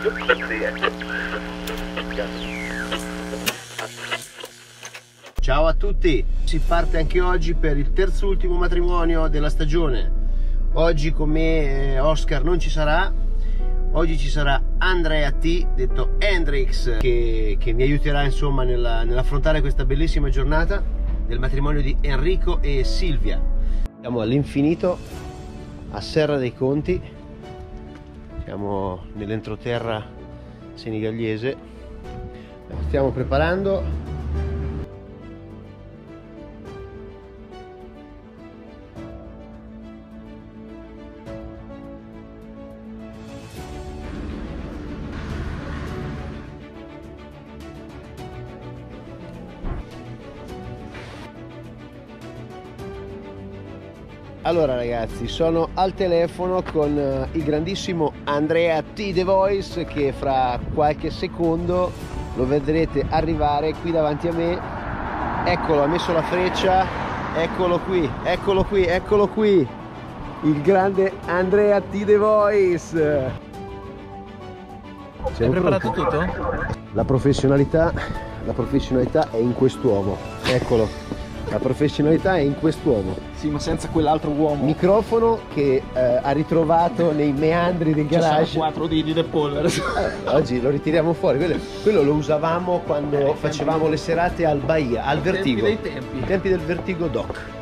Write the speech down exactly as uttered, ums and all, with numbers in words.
Ciao a tutti, si parte anche oggi per il terzo ultimo matrimonio della stagione. Oggi con me Oscar non ci sarà, oggi ci sarà Andrea T, detto Hendrix, che, che mi aiuterà insomma nella, nell'affrontare questa bellissima giornata del matrimonio di Enrico e Silvia. Siamo all'infinito a Serra dei Conti, siamo nell'entroterra senegallese, stiamo preparando. Allora ragazzi, sono al telefono con uh, il grandissimo Andrea T The Voice, che fra qualche secondo lo vedrete arrivare qui davanti a me. Eccolo, ha messo la freccia, eccolo qui, eccolo qui, eccolo qui, il grande Andrea T The Voice. Hai preparato tutto? La professionalità, la professionalità è in quest'uomo, eccolo. La professionalità è in quest'uomo. Sì, ma senza quell'altro uomo. Microfono che eh, ha ritrovato nei meandri del garage. Ci sono quattro diti del polvere. Eh, oggi lo ritiriamo fuori. Quello, quello lo usavamo quando eh, facevamo le serate al Bahia, al Vertigo. Tempi dei tempi. I tempi del Vertigo Doc.